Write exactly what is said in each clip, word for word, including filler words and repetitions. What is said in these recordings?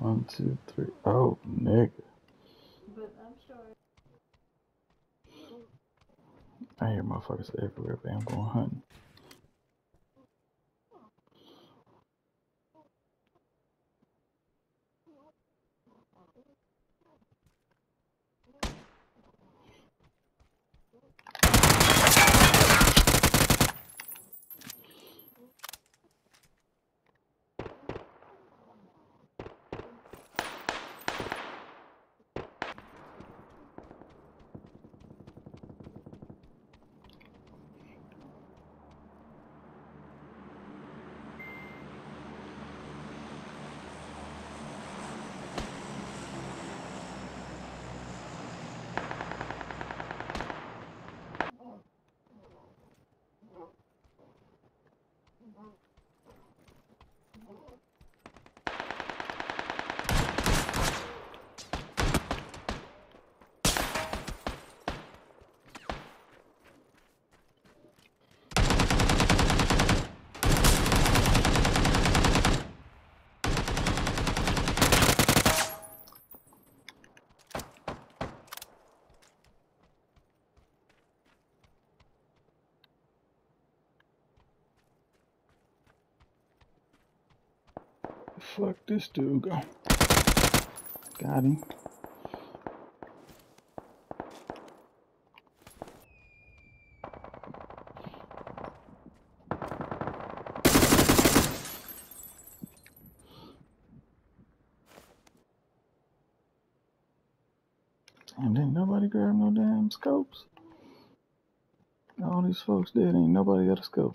One, two, three. Oh, nigga. But I'm sure. I hear motherfuckers everywhere, but I'm going hunting. Fuck this dude go. Got him. And then nobody grab no damn scopes. All these folks dead, ain't nobody got a scope.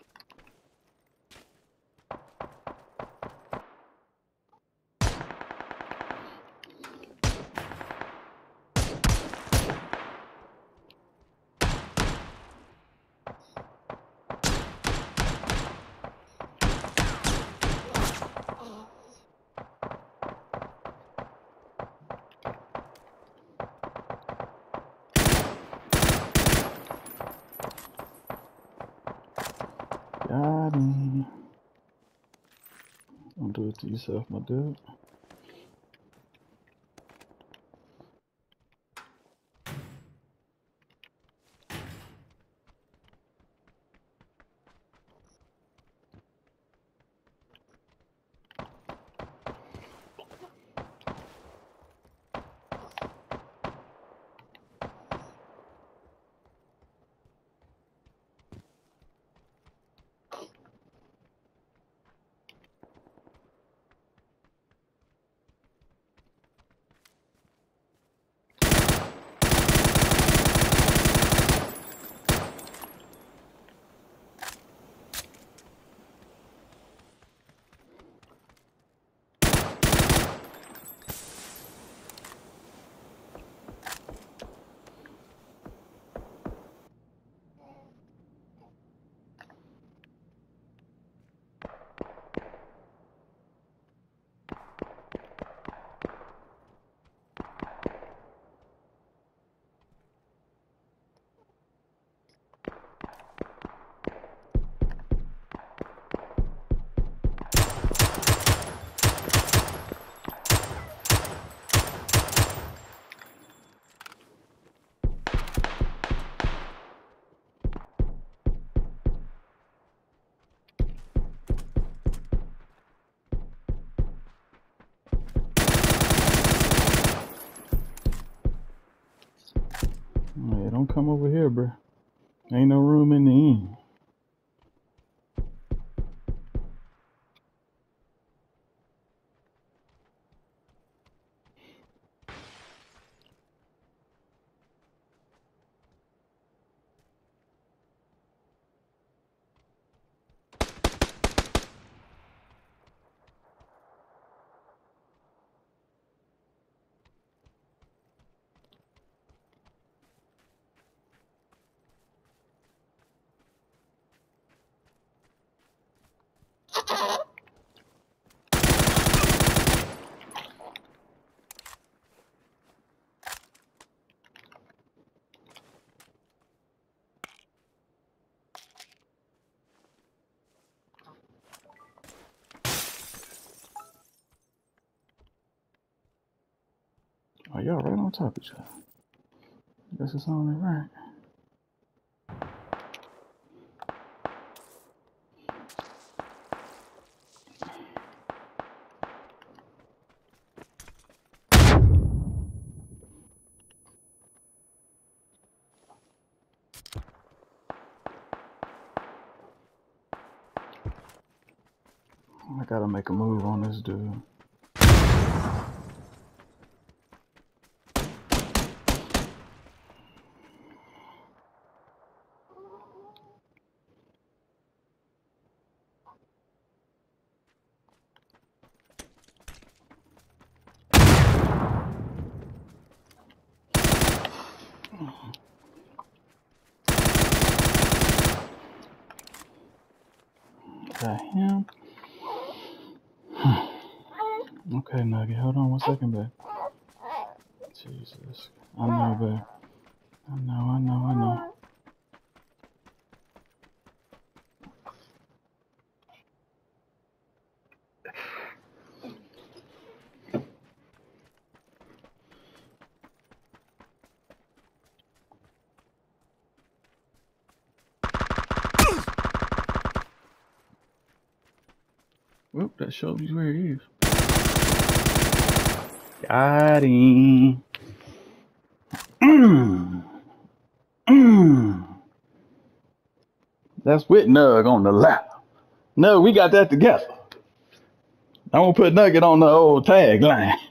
Got him. Don't do it to yourself, my dude. Yeah, don't come over here, bro. Ain't no room in the inn. y'all right on top of each other. Guess it's only right. I gotta make a move on this dude. Got him. Okay, Nugget, hold on one second, babe. Jesus. I know, babe. I know, I know, I know. Whoop, that shows you where he is. Got him. Mm. Mm. That's with Nug on the left. Nug, we got that together. I'm gonna put Nugget on the old tagline.